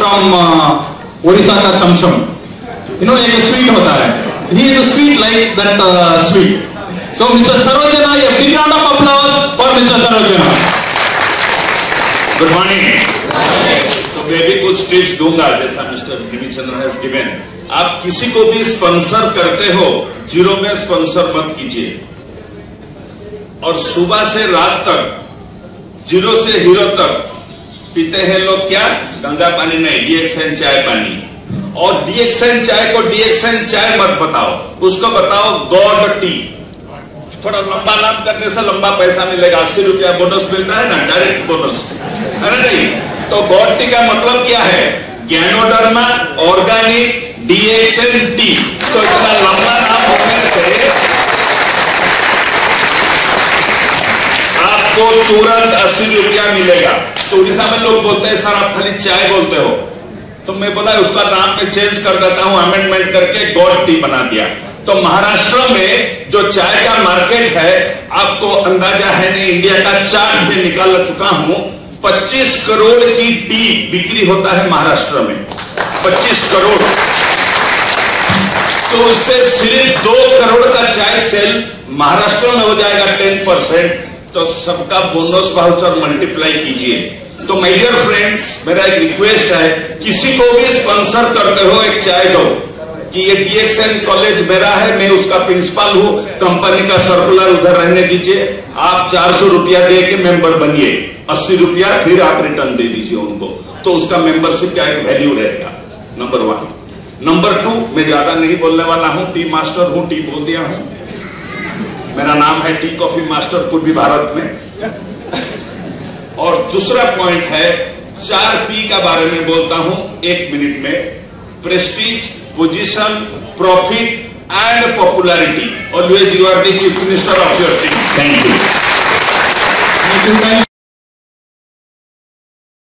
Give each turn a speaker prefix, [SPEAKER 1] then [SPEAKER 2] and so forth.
[SPEAKER 1] From Odisha का चमचम, एक sweet होता है, he is a sweet like that sweet. So Mr. Sarojana, a big round of applause for Mr. Sarojana.
[SPEAKER 2] Good morning. तो मैं भी कुछ टिप्स दूंगा जैसा मिस्टर दिविचंद्र has given. आप किसी को भी स्पॉन्सर करते हो, जीरो में स्पॉन्सर मत कीजिए, और सुबह से रात तक जीरो से हीरो तक पीते हैं लोग क्या, गंगा पानी नहीं, डीएक्सएन चाय पानी। और डीएक्सएन चाय को डीएक्सएन चाय मत बताओ, उसको बताओ गॉड टी। थोड़ा लंबा नाम करने से लंबा पैसा मिलेगा, 80 रुपया बोनस मिलता है ना, डायरेक्ट बोनस, अरे नहीं। तो गॉड टी का मतलब क्या है, गैनोडर्मा ऑर्गेनिक डीएक्सएन टी। तो इतना लंबा नाम होने से आपको तुरंत 80 रुपया मिलेगा। तो उड़ीसा में लोग बोलते हैं सर आप खाली चाय बोलते हो, तो मैं बोला उसका नाम मैं चेंज कर देता हूं, अमेंडमेंट करके गॉड टी बना दिया। तो महाराष्ट्र में जो चाय का मार्केट है, आपको अंदाजा है नहीं, इंडिया का चार्ट में निकाल चुका हूं, 25 करोड़ की टी बिक्री होता है महाराष्ट्र में, 25 करोड़। तो उससे सिर्फ 2 करोड़ का चाय सेल महाराष्ट्र में हो जाएगा 10%। तो सबका बोनस वाउचर मल्टीप्लाई कीजिए। तो माय डियर फ्रेंड्स, मेरा एक रिक्वेस्ट है, किसी को भी स्पॉन्सर करते हो एक चाय दो कि ये डीएक्सएन कॉलेज मेरा है, मैं उसका प्रिंसिपल हूं, कंपनी का सर्कुलर उधर रहने दीजिए, आप 400 रुपया दे के मेंबर बनिए, 80 रुपया फिर आप रिटर्न दे दीजिए उनको, तो उसका मेंबरशिप का एक वैल्यू रहेगा। नंबर 1। नंबर 2, मैं ज्यादा नहीं बोलने वाला हूं, टी मास्टर हूं, टी बोल दिया हूं, मेरा नाम है टी कॉफी मास्टर पूर्वी भारत में। और दूसरा पॉइंट है, 4 पी का बारे में बोलता हूं 1 मिनट में, prestige, position, profit and popularity. Always you are the chief minister of your team. Thank you.